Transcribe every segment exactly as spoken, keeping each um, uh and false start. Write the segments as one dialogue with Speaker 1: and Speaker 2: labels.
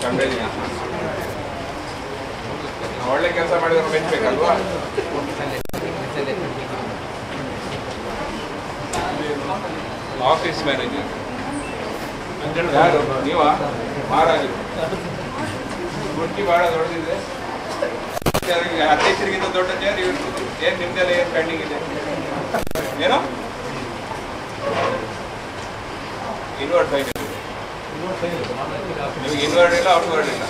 Speaker 1: ಒಳ್ಳೆ ಕೆಲಸ ಮಾಡಿದ್ರೆ ಮೆಚ್ಚಬೇಕಲ್ವಾ? ಆಫೀಸ್ ಮ್ಯಾನೇಜರ್ ಯಾರು ನೀವಾ? ಮಹಾರಾಜರು ಗುಟ್ಟಿ ಭಾಳ ದೊಡ್ಡದಿದೆ. ಅಧ್ಯಕ್ಷರಿಗಿಂತ ದೊಡ್ಡದೇ ನೀವು ಏನು ನಿಮ್ದೆಲ್ಲ ಏನು ಪೆಂಡಿಂಗ್ ಇದೆ? ಏನೋ ಇನ್ವರ್ಟ್ ಫೈನ್ ಇದೆ. ನಿಮಗೆ ಇನ್ವರ್ಟ್ ಇಲ್ಲ, ಔಟ್ವರ್ಡ್ ಇಲ್ಲ.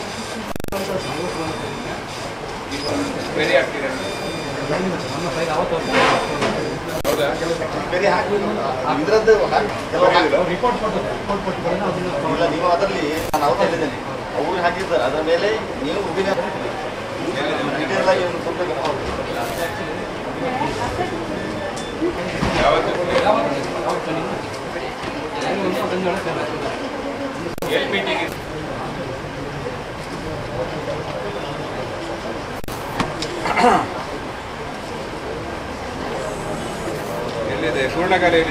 Speaker 1: ಬೇರೆ ಆಗ್ತೀರ ಹೌದಾ?
Speaker 2: ಇದರದ್ದು ರಿಪೋರ್ಟ್ ಇಲ್ಲ, ನೀವು ಅದರಲ್ಲಿ ನಾನು ಅವತ್ತು ಹೇಳಿದ್ದೇನೆ ಅವ್ರಿಗೆ ಹಾಕಿದ್ದಾರೆ. ಅದರ ಮೇಲೆ ನೀವು ಡೀಟೇಲ್ ಆಗಿ ಒಂದು ಸ್ವಲ್ಪ
Speaker 1: ಎಲ್ಲಿ ಮೀಟಿಂಗ್ ಎಲ್ಲಿದೆ? ಸುವರ್ಣಕಲೆಯಲ್ಲಿ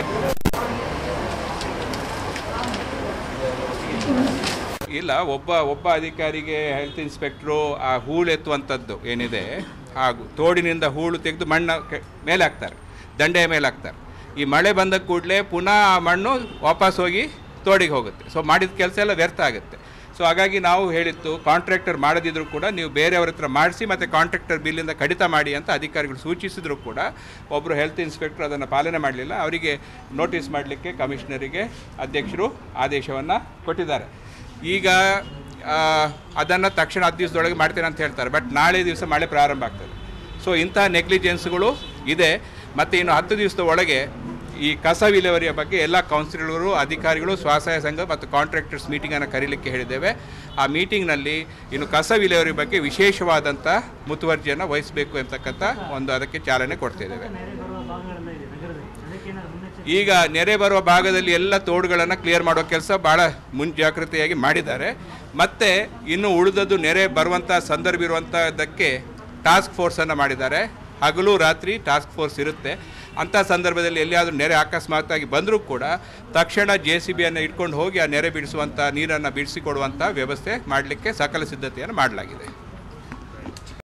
Speaker 1: ಇಲ್ಲ. ಒಬ್ಬ ಒಬ್ಬ ಅಧಿಕಾರಿಗೆ ಹೆಲ್ತ್ ಇನ್ಸ್ಪೆಕ್ಟ್ರು ಆ ಹೂಳು ಎತ್ತುವಂಥದ್ದು ಏನಿದೆ, ಹಾಗೂ ತೋಡಿನಿಂದ ಹೂಳು ತೆಗೆದು ಮಣ್ಣು ಮೇಲೆ ಹಾಕ್ತಾರೆ, ದಂಡೆಯ ಮೇಲೆ ಹಾಕ್ತಾರೆ. ಈ ಮಳೆ ಬಂದ ಕೂಡಲೇ ಪುನಃ ಆ ಮಣ್ಣು ವಾಪಸ್ ಹೋಗಿ ತೋಡಿಗೆ ಹೋಗುತ್ತೆ. ಸೊ ಮಾಡಿದ ಕೆಲಸ ಎಲ್ಲ ವ್ಯರ್ಥ ಆಗುತ್ತೆ. ಸೊ ಹಾಗಾಗಿ ನಾವು ಹೇಳಿತ್ತು, ಕಾಂಟ್ರಾಕ್ಟರ್ ಮಾಡದಿದ್ರೂ ಕೂಡ ನೀವು ಬೇರೆಯವ್ರ ಹತ್ರ ಮಾಡಿಸಿ ಮತ್ತು ಕಾಂಟ್ರಾಕ್ಟರ್ ಬಿಲ್ಲಿಂದ ಕಡಿತ ಮಾಡಿ ಅಂತ ಅಧಿಕಾರಿಗಳು ಸೂಚಿಸಿದ್ರು ಕೂಡ ಒಬ್ಬರು ಹೆಲ್ತ್ ಇನ್ಸ್ಪೆಕ್ಟರ್ ಅದನ್ನು ಪಾಲನೆ ಮಾಡಲಿಲ್ಲ. ಅವರಿಗೆ ನೋಟಿಸ್ ಮಾಡಲಿಕ್ಕೆ ಕಮಿಷನರಿಗೆ ಅಧ್ಯಕ್ಷರು ಆದೇಶವನ್ನು ಕೊಟ್ಟಿದ್ದಾರೆ. ಈಗ ಅದನ್ನು ತಕ್ಷಣ ಹತ್ತು ದಿವಸದೊಳಗೆ ಮಾಡ್ತೇನೆ ಅಂತ ಹೇಳ್ತಾರೆ. ಬಟ್ ನಾಳೆ ದಿವಸ ಮಳೆ ಪ್ರಾರಂಭ ಆಗ್ತದೆ. ಸೊ ಇಂಥ ನೆಗ್ಲಿಜೆನ್ಸ್ಗಳು ಇದೆ. ಮತ್ತು ಇನ್ನು ಹತ್ತು ದಿವಸದ ಒಳಗೆ ಈ ಕಸ ವಿಲೇವಾರಿಯ ಬಗ್ಗೆ ಎಲ್ಲ ಕೌನ್ಸಿಲರು, ಅಧಿಕಾರಿಗಳು, ಸ್ವಸಹಾಯ ಸಂಘ ಮತ್ತು ಕಾಂಟ್ರಾಕ್ಟರ್ಸ್ ಮೀಟಿಂಗನ್ನು ಕರೀಲಿಕ್ಕೆ ಹೇಳಿದ್ದೇವೆ. ಆ ಮೀಟಿಂಗ್ನಲ್ಲಿ ಇನ್ನು ಕಸ ವಿಲೇವಾರಿ ಬಗ್ಗೆ ವಿಶೇಷವಾದಂಥ ಮುತುವರ್ಜಿಯನ್ನು ವಹಿಸಬೇಕು ಅಂತಕ್ಕಂಥ ಒಂದು ಅದಕ್ಕೆ ಚಾಲನೆ ಕೊಡ್ತಿದ್ದೇವೆ. ಈಗ ನೆರೆ ಬರುವ ಭಾಗದಲ್ಲಿ ಎಲ್ಲ ತೋಡುಗಳನ್ನು ಕ್ಲಿಯರ್ ಮಾಡೋ ಕೆಲಸ ಭಾಳ ಮುಂಜಾಗ್ರತೆಯಾಗಿ ಮಾಡಿದ್ದಾರೆ. ಮತ್ತು ಇನ್ನು ಉಳಿದದ್ದು ನೆರೆ ಬರುವಂಥ ಸಂದರ್ಭ ಇರುವಂಥದ್ದಕ್ಕೆ ಟಾಸ್ಕ್ ಫೋರ್ಸನ್ನು ಮಾಡಿದ್ದಾರೆ. ಹಗಲು ರಾತ್ರಿ ಟಾಸ್ಕ್ ಫೋರ್ಸ್ ಇರುತ್ತೆ. ಅಂಥ ಸಂದರ್ಭದಲ್ಲಿ ಎಲ್ಲಿಯಾದರೂ ನೆರೆ ಅಕಸ್ಮಾತ್ತಾಗಿ ಬಂದರೂ ಕೂಡ ತಕ್ಷಣ ಜೆ ಸಿ ಬಿಯನ್ನು ಇಟ್ಕೊಂಡು ಹೋಗಿ ಆ ನೆರೆ ಬಿಡಿಸುವಂಥ, ನೀರನ್ನು ಬಿಡಿಸಿಕೊಡುವಂಥ ವ್ಯವಸ್ಥೆ ಮಾಡಲಿಕ್ಕೆ ಸಕಲ ಸಿದ್ಧತೆಯನ್ನು ಮಾಡಲಾಗಿದೆ.